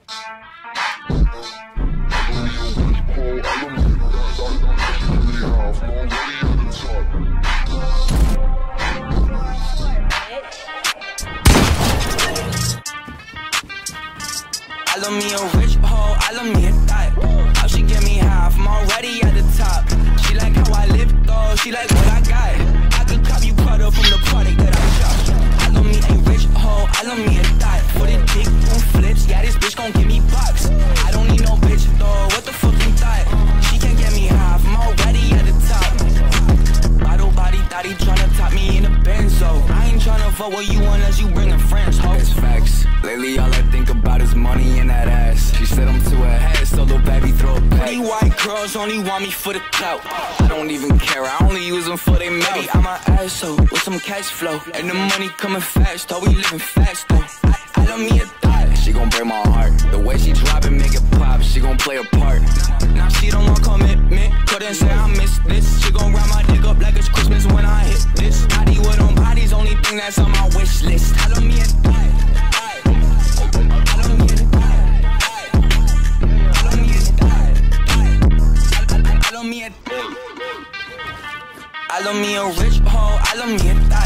I love me a rich hoe, I love me a thot. How she get me half, I'm already at the top. She like how I live though, she like what I got. I can cop you product from the product that I shop. I love me a rich hoe, I love me a thot. For the dick on flips, yeah this bitch gon' give me bucks. I don't need no bitch though, what the fuck you thought? She can't get me half, I'm already at the top. Bottle body thotty tryna top me in a benzo. I ain't tryna fuck with you unless you bringin' friends, ho. It's facts. Lately all I think about is money and that ass. She said I'm to her head, so little baby throw it back. Pretty white girls only want me for the clout. I don't even care, I only use them for they mouth. Baby, I'm an asshole with some cash flow, and the money coming fast, though we living fast though. I love me a thot. She gon' break my heart. The way she drop it, make it pop, she gon' play a part. Now she don't want commitment, couldn't say I missed this. She gon' wrap my dick up like it's Christmas when I hit this. Body with them bodies, only thing that's on my wish list. I love me a thot. I love me a rich hoe, I love me a thot.